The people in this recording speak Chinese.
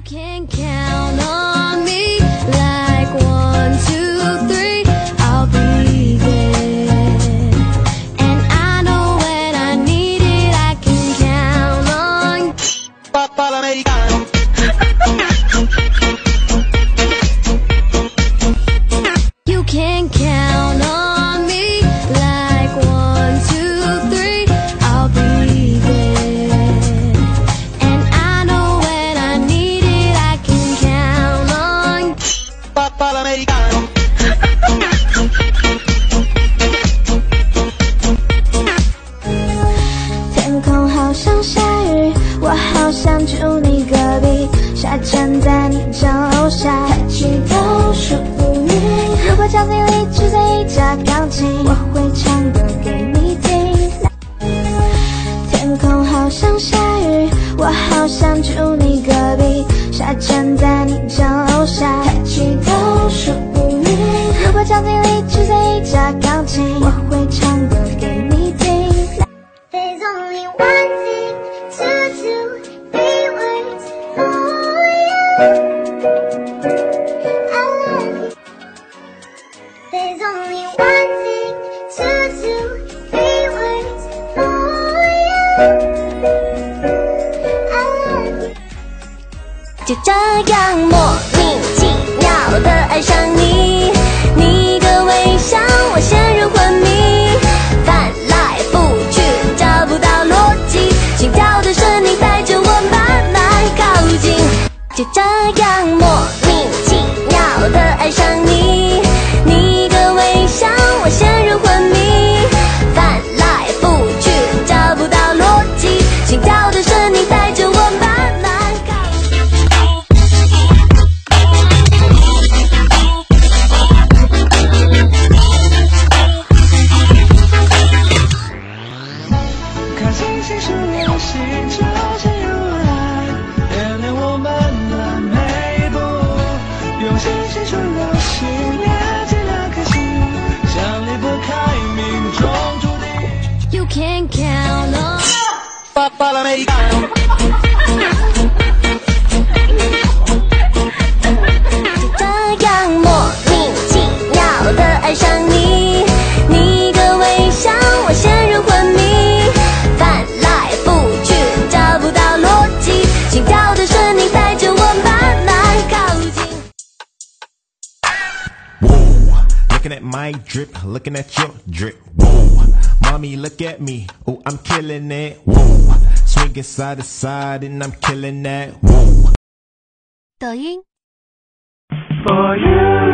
can count on me like 1, 2, 3. I'll be there, and I know when I need it, I can count on Papà l'americano. You can count on me like 1, 2, 3. I'll be there, and I know when I need it, I can count on Papà l'americano. 天空好像下雨，我好想住你隔壁，下站在你脚下，抬起头数5秒。如果角落里只剩一架钢琴，我会唱歌给你听。天空好像下雨，我好想住你隔壁，下站在你脚下，抬起头数5秒。如果角落里只剩一架钢琴，我会唱歌给你听。There's only one thing to do, 3 words for you. I love you. There's only one thing to do, 3 words for you. I love you. 就这样莫名其妙的爱上你，你的微笑我陷入昏迷，翻来覆去找不到逻辑，心跳的声音带着我慢慢靠近。就这样莫名其妙的爱上你，你的微笑我陷入昏迷，翻来覆去找不到逻辑，心跳的声音带着我慢慢靠近。 看星星数流星，这些有爱，点亮我们的每一步。用星星数流星，连接两颗心，想离不开命中注定。 You can count on Papà l'americano. 就这样莫名其妙的爱上你，你的微笑我陷入昏迷，翻来覆去找不到逻辑，心跳的声音带着我慢慢靠近。 Whoa, looking at my drip, looking at your drip. Whoa, mommy, look at me. Oh, I'm killing it. Whoa, swinging side to side and I'm killing that. Whoa. 抖音。 For you.